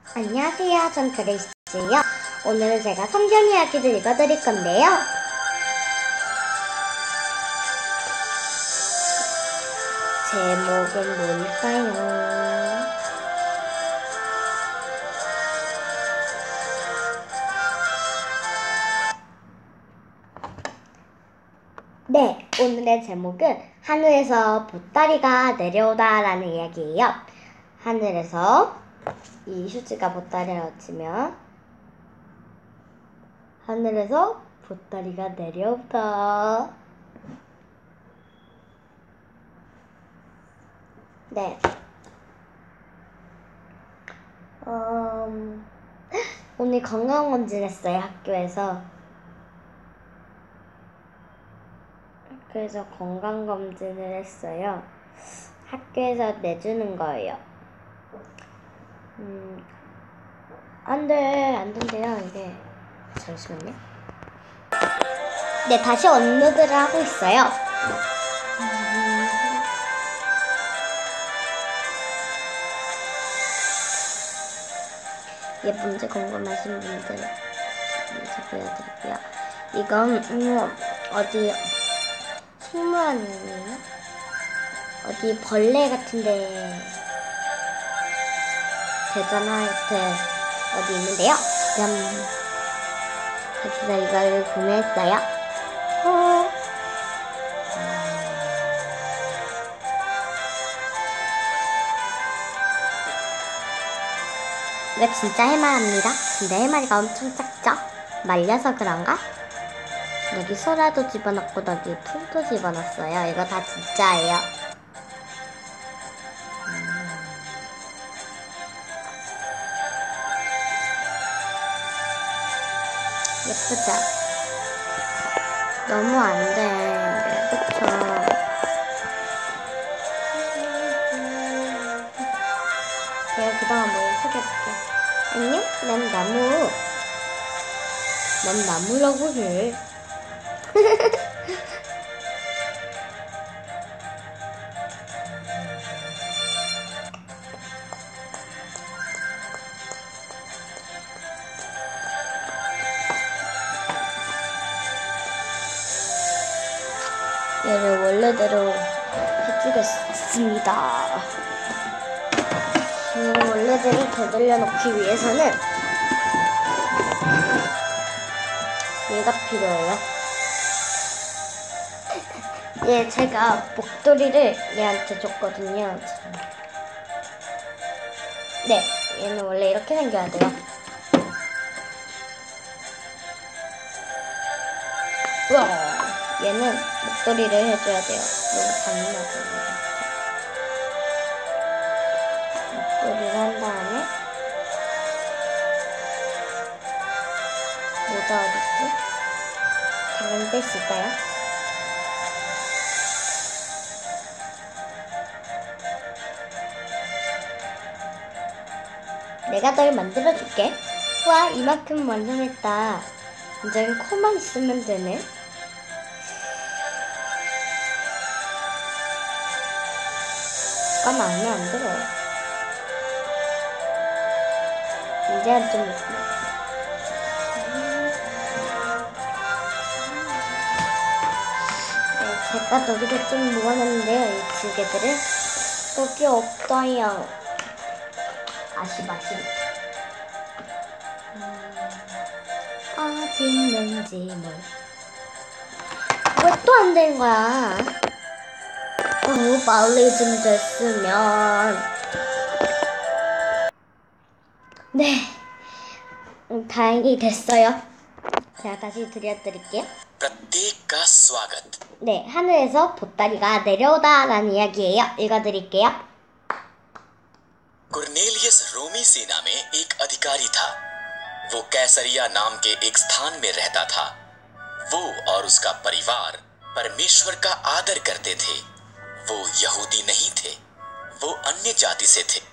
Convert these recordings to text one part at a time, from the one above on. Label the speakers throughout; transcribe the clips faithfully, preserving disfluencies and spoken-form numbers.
Speaker 1: 안녕하세요. 전 그레이스예요. 오늘은 제가 성경 이야기를 읽어드릴 건데요. 제목은 뭘까요? 네, 오늘의 제목은 하늘에서 보따리가 내려오다 라는 이야기예요. 하늘에서 이 휴지가 보따리라고 치면 하늘에서 보따리가 내려오다. 네. 음, 오늘 건강검진 했어요, 학교에서. 학교에서 건강검진을 했어요. 학교에서 내주는 거예요. 음, 안 돼, 안 된대요, 이게. 잠시만요. 네, 다시 업로드를 하고 있어요. 음, 예쁜지 궁금하신 분들 먼저 보여드릴게요. 이건 음, 어디 식물원이에요? 어디 벌레 같은데 대전 하이트 어디 있는데요? 짠. 그래서 이걸 구매했어요. 어. 이거 진짜 해마리입니다. 근데 해마리가 엄청 작죠? 말려서 그런가? 여기 소라도 집어넣고 여기 풀도 집어넣었어요. 이거 다 진짜예요. 음. 예쁘죠? 너무 안 돼. 그쵸? 제가 그동안 뭘 소개해볼게요. 안녕? 난 나무. 난 나무라고 해. 얘를 원래대로 해주겠습니다. 음, 원래대로 되돌려 놓기 위해서는 얘가 필요해요. 얘 제가 목도리를 얘한테 줬거든요. 네, 얘는 원래 이렇게 생겨야 돼요. 우와, 얘는 목도리를 해줘야 돼요. 너무 잔인하죠. 목도리를 한 다음에 모자 어딨지? 잠깐 뺄 수 있어요? 내가 널 만들어줄게. 와, 이만큼 완성했다. 이제 코만 있으면 되네. 잠깐만 하면 안 들어. 이제는 좀 있어. 네, 제가 여기도 좀 모아놨는데요. 이 두 개들을 여기 없어요. 아쉽 아쉽. 음, 어디 있는지 뭘. 왜 또 안 되는 거야? 어, 빨리 좀 됐으면. 네, 음, 다행히 됐어요. 제가 다시 들려드릴게요. 네, 하늘에서 보따리가 내려오다 라는 이야기예요. 읽어드릴게요.
Speaker 2: कुर्नेलियस रोमी सेना में एक अधिकारी था। वो कैसरिया नाम के एक स्थान में रहता था। वो और उसका परिवार परमेश्वर का आदर करते थे। वो यहूदी नहीं थे, वो अन्य जाति से थे।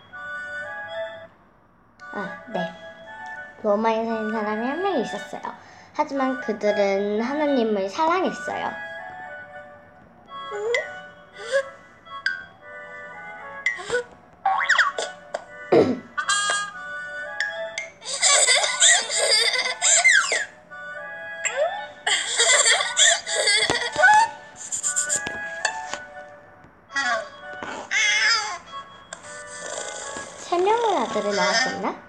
Speaker 1: 아, 네. 로마에 사는 사람이 한 명 있었어요. 하지만 그들은 하나님을 사랑했어요. 세 명의 아들을 낳았었나?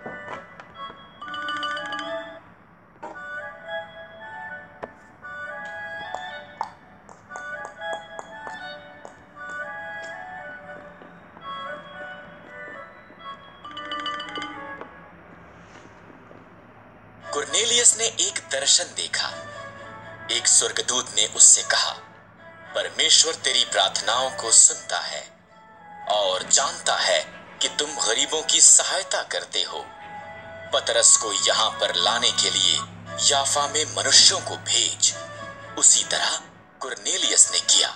Speaker 2: कुर्नेलियस ने एक दर्शन देखा। एक स्वर्गदूत ने उससे कहा, परमेश्वर तेरी प्रार्थनाओं को सुनता है और जानता है कि तुम गरीबों की सहायता करते हो। पतरस को यहाँ पर लाने के लिए याफा में मनुष्यों को भेज। उसी तरह कुर्नेलियस ने किया।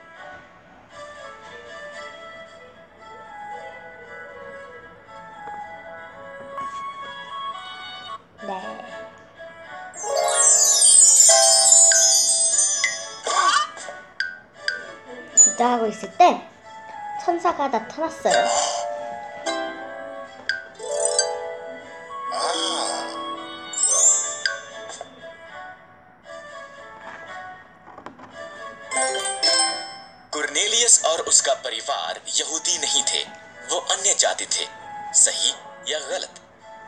Speaker 1: 네. 기도하고 있을 때 천사가 나타났어요.
Speaker 2: कुर्नेलियस और उसका परिवार यहूदी नहीं थे, वो अन्य जाति थे। सही या गलत?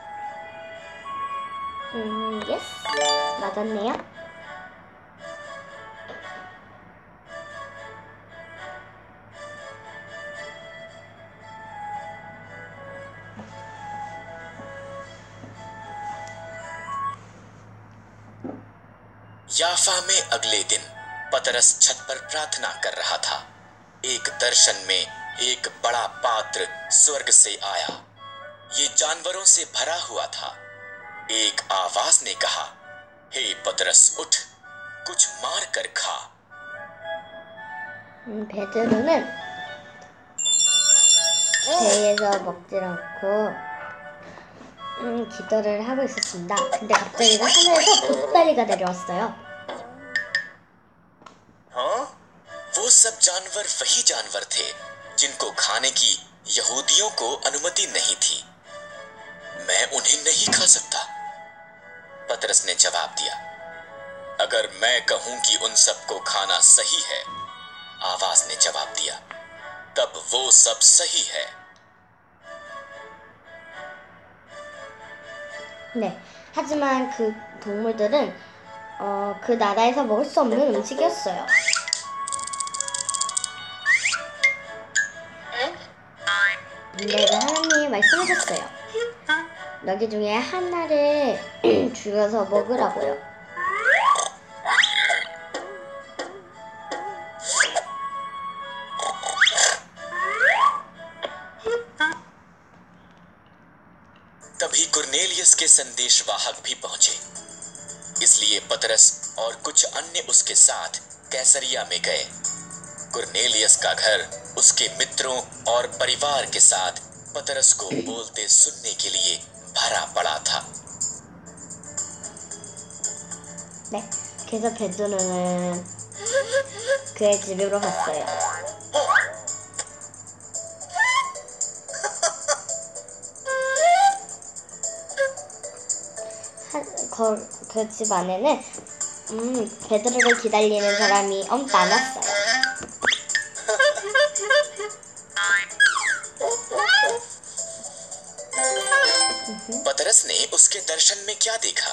Speaker 1: 음, 예스. 맞았네요.
Speaker 2: याफा में अगले दिन पतरस छत पर प्रार्थना कर रहा था। एक दर्शन में एक बड़ा पात्र स्वर्ग से आया। ये जानवरों से भरा हुआ था। एक आवाज ने कहा, हे पतरस उठ, कुछ मार कर खा।
Speaker 1: 음, 베드로는 배에서 먹질 않고 음, 기도를 하고 있었습니다. 근데 갑자기 하늘에서 보따리가 내려왔어요.
Speaker 2: हाँ? वो सब जानवर वही जानवर थे जिनको खाने की यहूदियों को अनुमति नहीं थी। मैं उन्हें नहीं खा सकता। पतरस ने जवाब दिया, अगर मैं कहूं कि उन सबको खाना सही है, आवाज ने जवाब दिया, तब वो सब सही है।
Speaker 1: 네. 하지만 그 동물들은 어, 그 나라에서 먹을 수 없는 음식이었어요. 근데 하나님이 말씀하셨어요. 여기 중에 하나를 죽여서 먹으라고요.
Speaker 2: तभी कुर्नेलियस के संदेशवाहक भी पहुंचे। इसलिए पतरस और कुछ अन्य उसके साथ कैसरिया में गए। कुर्नेलियस का घर उसके मित्रों और परिवार के साथ पतरस को बोलते सुनने के लिए भरा पड़ा था।
Speaker 1: 네, 그래서 베드로는 그의 집으로 갔어요. 그 집 안에는 음, 베드로를 기다리는 사람이 엄 많았어요.
Speaker 2: पतरस ने उसके दर्शन में क्या देखा?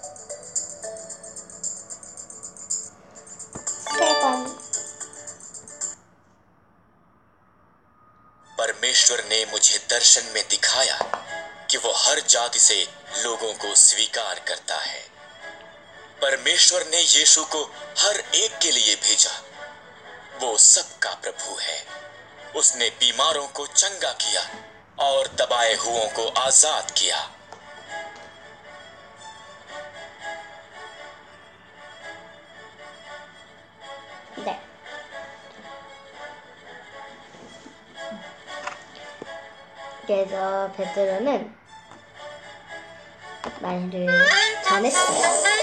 Speaker 1: 세 번.
Speaker 2: परमेश्वर ने मुझे दर्शन में दिखाया कि वो हर जाति से लोगों को स्वीकार करता है। परमेश्वर ने यीशु को हर एक के लिए भेजा। वो सबका प्रभु है। उसने बीमारों को चंगा किया और दबाए हुओं को आजाद किया।
Speaker 1: 네. 그래서 베드로는 말을 전했어요.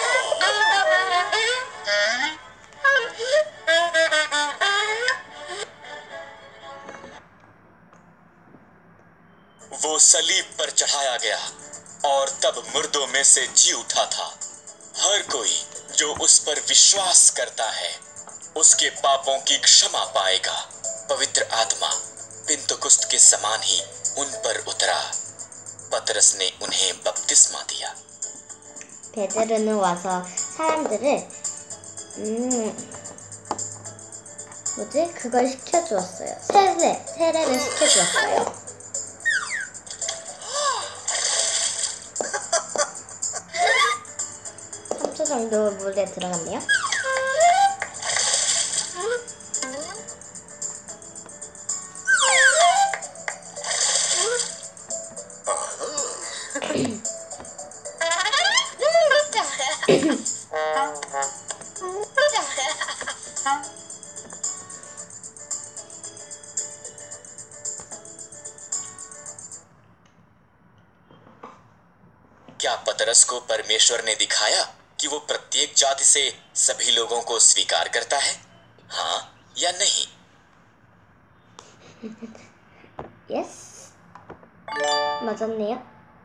Speaker 2: वो सलीब पर चढ़ाया गया और तब मुर्दों में से जी उठा था। हर कोई जो उस पर विश्वास करता है उसके पापों की क्षमा पाएगा। पवित्र आत्मा पिंतुकुस्त के समान ही उन पर उतरा। पतरस ने उन्हें बपतिस्मा दिया।
Speaker 1: 베드로는 와서 사람들을 음 뭐지? 그걸 시켜주었어요. 세례, 세례를 시켜주었어요. 삼 초 정도 물에 들어갔네요.
Speaker 2: क्या पतरस को परमेश्वर ने दिखाया कि वो प्रत्येक जाति से सभी लोगों को स्वीकार करता है, हाँ या नहीं?
Speaker 1: 예스. 맞았네요.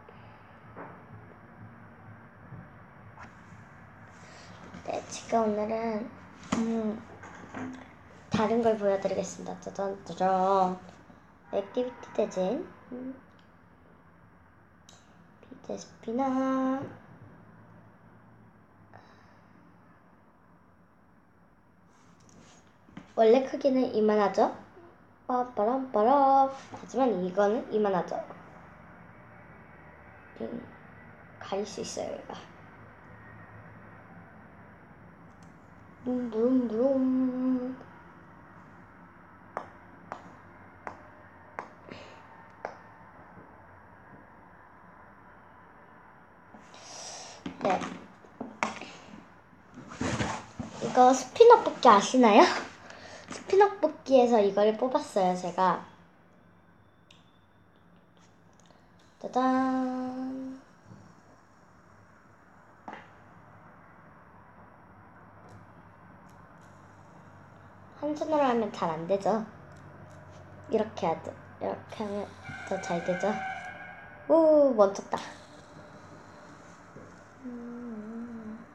Speaker 1: 네, 제가 오늘은 음, 다른 걸 보여드리겠습니다. 짜잔 짜잔. 액티비티 대진. 음. 피제스피나. 원래 크기는 이만하죠? 빠빠람빠람. 하지만 이거는 이만하죠? 음, 가릴 수 있어요, 얘가. 룸룸룸. 네. 이거 스피너 뽑기 아시나요? 스피너 뽑기에서 이걸 뽑았어요, 제가. 짜잔. 한 손으로 하면 잘 안 되죠? 이렇게 하죠. 이렇게 하면 더 잘 되죠? 오, 멈췄다. 음.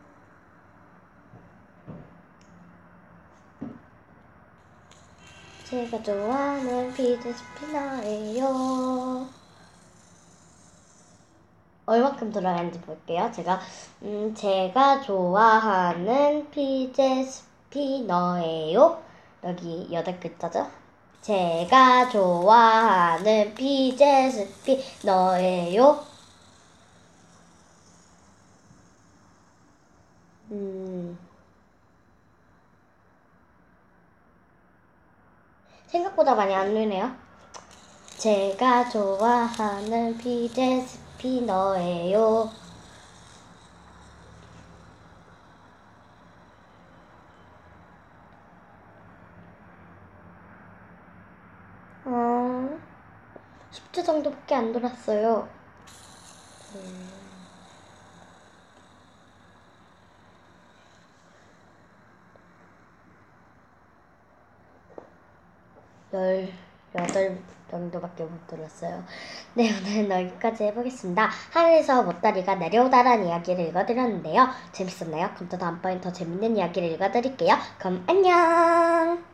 Speaker 1: 제가 좋아하는 피제 스피너예요. 얼마큼 돌아가는지 볼게요. 제가 음, 제가 좋아하는 피제 스피너예요. 여기 여덟 글자죠? 제가 좋아하는 피제 스피너예요. 음. 생각보다 많이 안 누네요. 제가 좋아하는 피제 스피너예요. 어, 십 초 정도밖에 안 돌았어요. 음. 열여덟 정도밖에 못 들었어요. 네, 오늘은 여기까지 해보겠습니다. 하늘에서 보따리가 내려오다라는 이야기를 읽어드렸는데요. 재밌었나요? 그럼 또 다음번엔 더 재밌는 이야기를 읽어드릴게요. 그럼 안녕!